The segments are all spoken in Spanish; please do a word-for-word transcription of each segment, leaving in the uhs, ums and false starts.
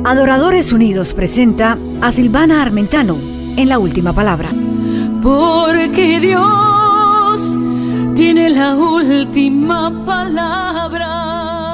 Adoradores Unidos presenta a Silvana Armentano en La Última Palabra. Porque Dios tiene la última palabra.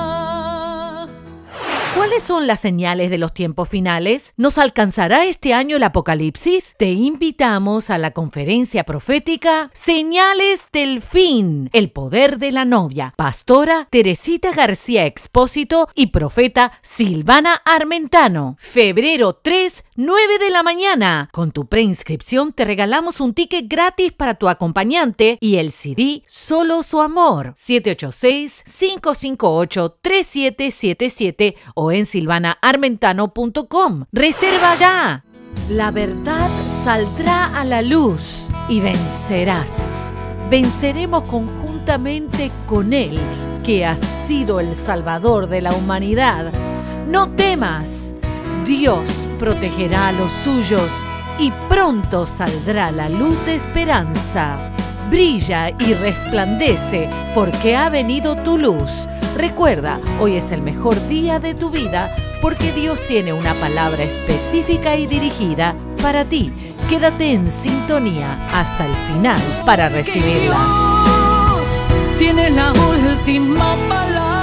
¿Cuáles son las señales de los tiempos finales? ¿Nos alcanzará este año el apocalipsis? Te invitamos a la conferencia profética Señales del Fin, el poder de la novia. Pastora Teresita García Expósito y profeta Silvana Armentano. Febrero tres, nueve de la mañana. Con tu preinscripción te regalamos un ticket gratis para tu acompañante y el C D Solo su amor. siete ocho seis, cinco cinco ocho, tres siete siete siete o en silvana armentano punto com. ¡Reserva ya! La verdad saldrá a la luz y vencerás. Venceremos conjuntamente con Él, que ha sido el Salvador de la humanidad. No temas, Dios protegerá a los suyos y pronto saldrá la luz de esperanza. Brilla y resplandece porque ha venido tu luz. Recuerda, hoy es el mejor día de tu vida porque Dios tiene una palabra específica y dirigida para ti. Quédate en sintonía hasta el final para recibirla. Dios tiene la última palabra.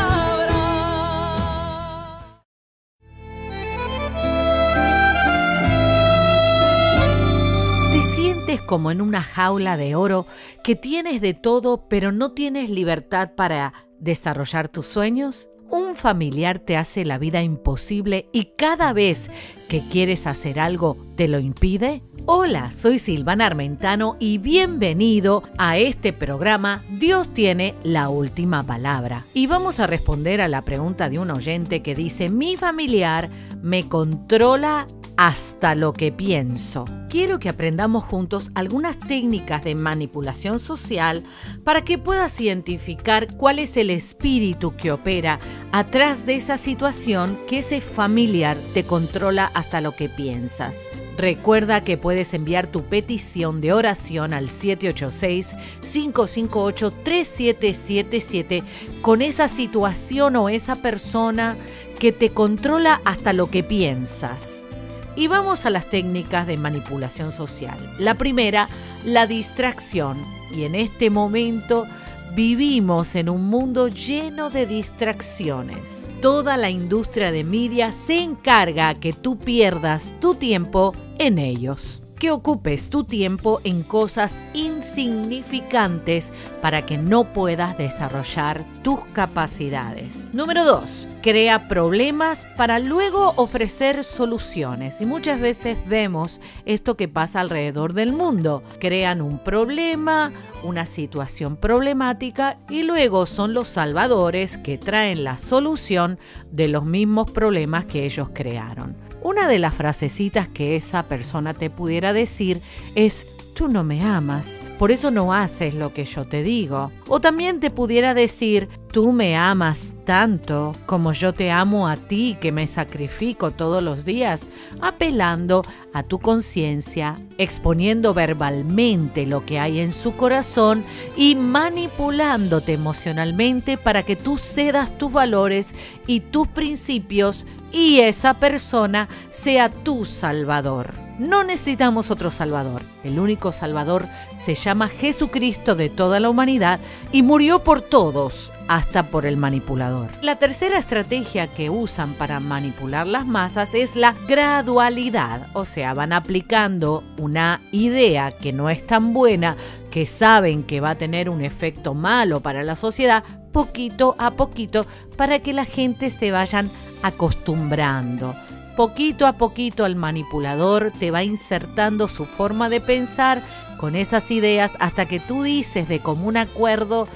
¿Te sientes como en una jaula de oro que tienes de todo pero no tienes libertad para desarrollar tus sueños? ¿Un familiar te hace la vida imposible y cada vez que quieres hacer algo te lo impide? Hola, soy Silvana Armentano y bienvenido a este programa Dios tiene la última palabra. Y vamos a responder a la pregunta de un oyente que dice: mi familiar me controla hasta lo que pienso. Quiero que aprendamos juntos algunas técnicas de manipulación social para que puedas identificar cuál es el espíritu que opera atrás de esa situación que ese familiar te controla hasta lo que piensas. Recuerda que puedes enviar tu petición de oración al siete ocho seis, cinco cinco ocho, tres siete siete siete con esa situación o esa persona que te controla hasta lo que piensas. Y vamos a las técnicas de manipulación social. La primera, la distracción. Y en este momento vivimos en un mundo lleno de distracciones. Toda la industria de media se encarga que tú pierdas tu tiempo en ellos. Que ocupes tu tiempo en cosas insignificantes para que no puedas desarrollar tus capacidades. Número dos, crea problemas para luego ofrecer soluciones. Y muchas veces vemos esto que pasa alrededor del mundo. Crean un problema, una situación problemática y luego son los salvadores que traen la solución de los mismos problemas que ellos crearon. Una de las frasecitas que esa persona te pudiera decir es: tú no me amas, por eso no haces lo que yo te digo. O también te pudiera decir: tú me amas tanto como yo te amo a ti, que me sacrifico todos los días, apelando a tu conciencia, exponiendo verbalmente lo que hay en su corazón y manipulándote emocionalmente para que tú cedas tus valores y tus principios y esa persona sea tu salvador. No necesitamos otro salvador. El único salvador se llama Jesucristo de toda la humanidad y murió por todos, hasta por el manipulador. La tercera estrategia que usan para manipular las masas es la gradualidad. O sea, van aplicando una idea que no es tan buena, que saben que va a tener un efecto malo para la sociedad, poquito a poquito, para que la gente se vayan acostumbrando. Poquito a poquito el manipulador te va insertando su forma de pensar con esas ideas hasta que tú dices de común acuerdo: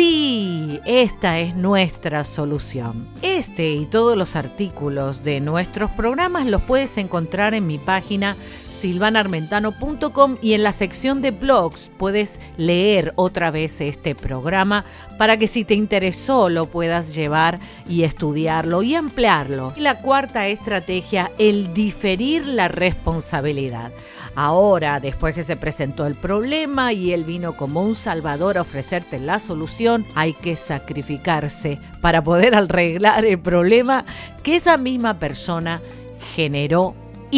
sí, esta es nuestra solución. Este y todos los artículos de nuestros programas los puedes encontrar en mi página silvana armentano punto com, y en la sección de blogs puedes leer otra vez este programa para que si te interesó lo puedas llevar y estudiarlo y ampliarlo. Y la cuarta estrategia, el diferir la responsabilidad. Ahora, después que se presentó el problema y él vino como un salvador a ofrecerte la solución, hay que sacrificarse para poder arreglar el problema que esa misma persona generó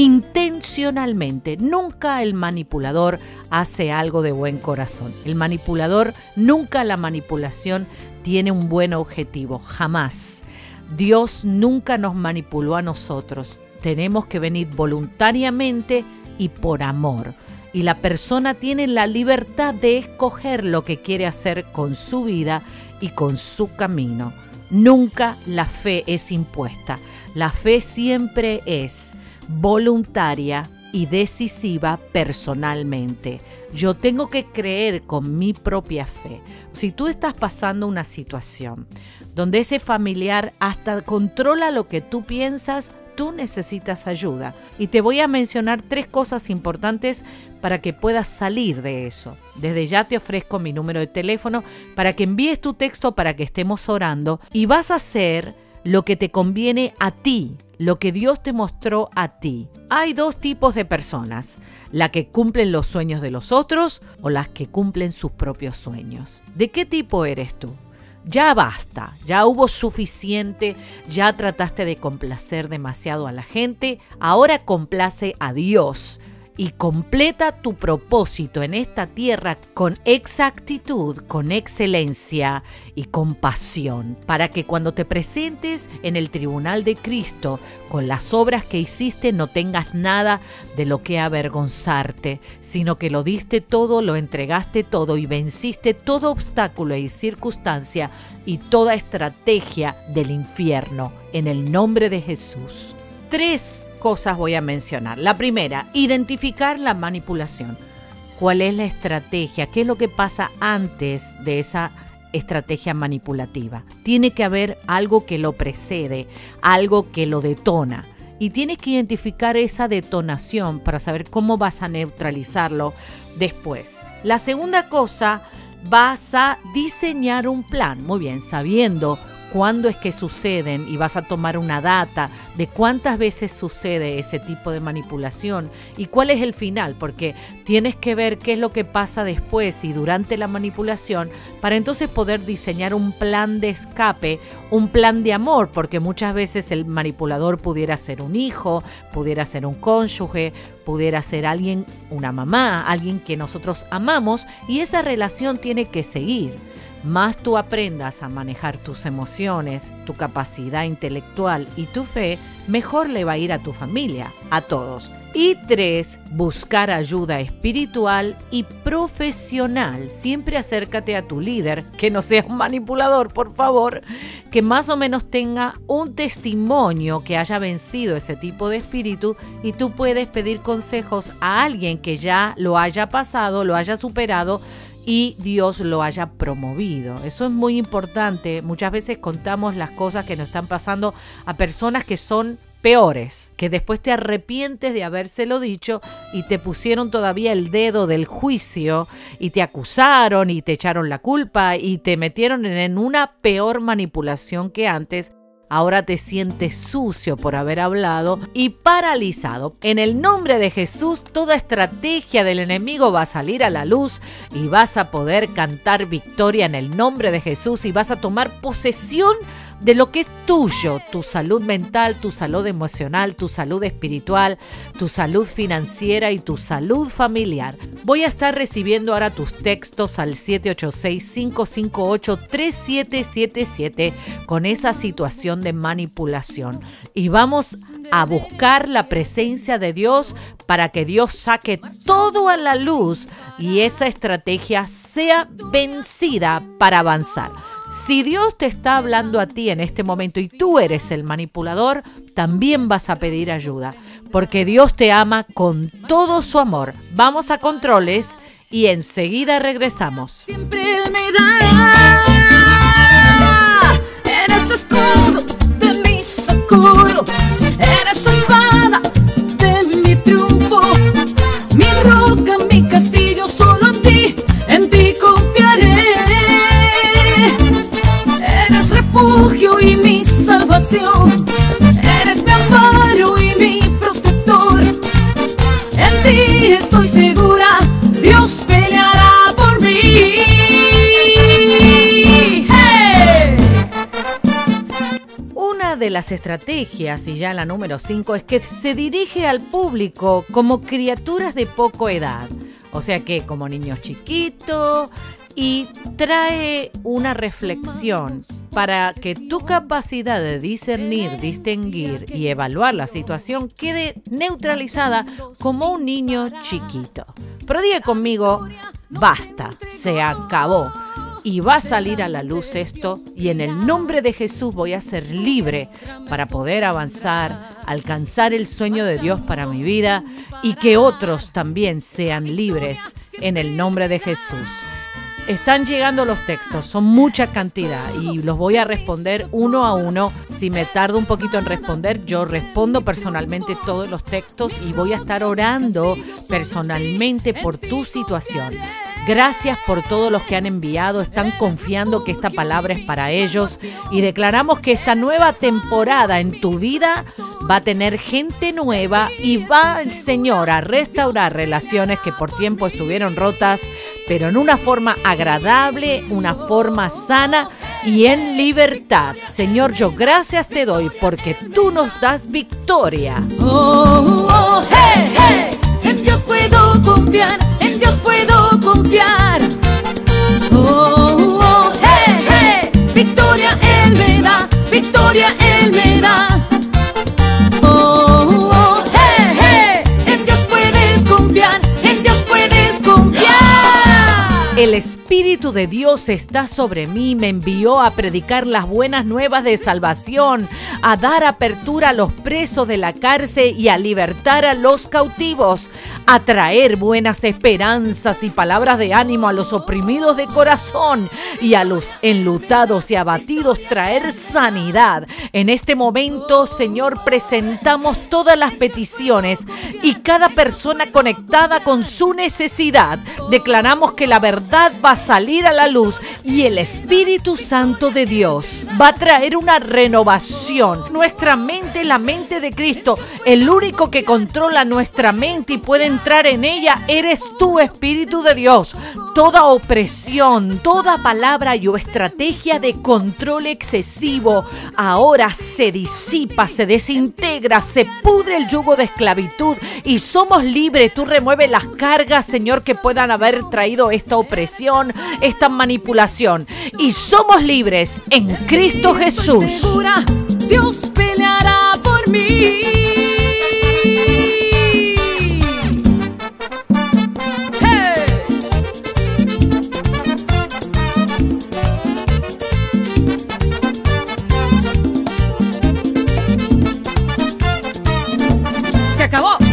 intencionalmente. Nunca el manipulador hace algo de buen corazón. El manipulador, nunca la manipulación tiene un buen objetivo, jamás. Dios nunca nos manipuló a nosotros. Tenemos que venir voluntariamente y por amor. Y la persona tiene la libertad de escoger lo que quiere hacer con su vida y con su camino. Nunca la fe es impuesta. La fe siempre es voluntaria y decisiva personalmente. Yo tengo que creer con mi propia fe. Si tú estás pasando una situación donde ese familiar hasta controla lo que tú piensas, tú necesitas ayuda. Y te voy a mencionar tres cosas importantes para que puedas salir de eso. Desde ya te ofrezco mi número de teléfono para que envíes tu texto para que estemos orando, y vas a hacer lo que te conviene a ti, lo que Dios te mostró a ti. Hay dos tipos de personas: la que cumplen los sueños de los otros o las que cumplen sus propios sueños. ¿De qué tipo eres tú? Ya basta, ya hubo suficiente, ya trataste de complacer demasiado a la gente, ahora complace a Dios y completa tu propósito en esta tierra con exactitud, con excelencia y con pasión, para que cuando te presentes en el tribunal de Cristo con las obras que hiciste no tengas nada de lo que avergonzarte, sino que lo diste todo, lo entregaste todo y venciste todo obstáculo y circunstancia y toda estrategia del infierno en el nombre de Jesús. Tres cosas voy a mencionar. La primera, identificar la manipulación. ¿Cuál es la estrategia? ¿Qué es lo que pasa antes de esa estrategia manipulativa? Tiene que haber algo que lo precede, algo que lo detona. Y tienes que identificar esa detonación para saber cómo vas a neutralizarlo después. La segunda cosa, vas a diseñar un plan. Muy bien, sabiendo cuándo es que suceden, y vas a tomar una data de cuántas veces sucede ese tipo de manipulación y cuál es el final, porque tienes que ver qué es lo que pasa después y durante la manipulación para entonces poder diseñar un plan de escape, un plan de amor, porque muchas veces el manipulador pudiera ser un hijo, pudiera ser un cónyuge, pudiera ser alguien, una mamá, alguien que nosotros amamos, y esa relación tiene que seguir. Más tú aprendas a manejar tus emociones, tu capacidad intelectual y tu fe, mejor le va a ir a tu familia, a todos. Y tres, buscar ayuda espiritual y profesional. Siempre acércate a tu líder, que no sea un manipulador, por favor, que más o menos tenga un testimonio que haya vencido ese tipo de espíritu, y tú puedes pedir consejos a alguien que ya lo haya pasado, lo haya superado y Dios lo haya promovido. Eso es muy importante. Muchas veces contamos las cosas que nos están pasando a personas que son peores, que después te arrepientes de habérselo dicho y te pusieron todavía el dedo del juicio y te acusaron y te echaron la culpa y te metieron en una peor manipulación que antes. Ahora te sientes sucio por haber hablado y paralizado. En el nombre de Jesús, toda estrategia del enemigo va a salir a la luz y vas a poder cantar victoria en el nombre de Jesús, y vas a tomar posesión de lo que es tuyo: tu salud mental, tu salud emocional, tu salud espiritual, tu salud financiera y tu salud familiar. Voy a estar recibiendo ahora tus textos al siete ocho seis, cinco cinco ocho, tres siete siete siete con esa situación de manipulación, y vamos a buscar la presencia de Dios para que Dios saque todo a la luz y esa estrategia sea vencida para avanzar. Si Dios te está hablando a ti en este momento y tú eres el manipulador, también vas a pedir ayuda, porque Dios te ama con todo su amor. Vamos a controles y enseguida regresamos. Siempre Él me dará. Eres escudo de mi socorro, eres espada de mi triunfo. de las estrategias, y ya la número cinco, es que se dirige al público como criaturas de poca edad, o sea que como niños chiquitos, y trae una reflexión para que tu capacidad de discernir, distinguir y evaluar la situación quede neutralizada como un niño chiquito. Pero diga conmigo, basta, se acabó. Y va a salir a la luz esto, y en el nombre de Jesús voy a ser libre para poder avanzar, alcanzar el sueño de Dios para mi vida y que otros también sean libres en el nombre de Jesús. Están llegando los textos, son mucha cantidad y los voy a responder uno a uno. Si me tardo un poquito en responder, yo respondo personalmente todos los textos y voy a estar orando personalmente por tu situación. Gracias por todos los que han enviado, están confiando que esta palabra es para ellos y declaramos que esta nueva temporada en tu vida va a tener gente nueva y va el Señor a restaurar relaciones que por tiempo estuvieron rotas, pero en una forma agradable, una forma sana y en libertad. Señor, yo gracias te doy porque tú nos das victoria. Oh, oh, hey, hey, en Dios puedo confiar, en Dios puedo confiar. Oh, oh, hey, hey, victoria Él me da, victoria Él me da. Oh, oh, hey, hey, en Dios puedes confiar, en Dios puedes confiar. El Espíritu de Dios está sobre mí, me envió a predicar las buenas nuevas de salvación, a dar apertura a los presos de la cárcel y a libertar a los cautivos, a traer buenas esperanzas y palabras de ánimo a los oprimidos de corazón y a los enlutados y abatidos traer sanidad. En este momento, Señor, presentamos todas las peticiones y cada persona conectada con su necesidad. Declaramos que la verdad va a salir a la luz y el Espíritu Santo de Dios va a traer una renovación. Nuestra mente, la mente de Cristo, el único que controla nuestra mente y puede entrar en ella, eres tú, Espíritu de Dios. Toda opresión, toda palabra y o estrategia de control excesivo ahora se disipa, se desintegra, se pudre el yugo de esclavitud y somos libres. Tú remueves las cargas, Señor, que puedan haber traído esta opresión, esta manipulación, y somos libres en Cristo Jesús. Segura, Dios peleará por mí. Hey. Se acabó.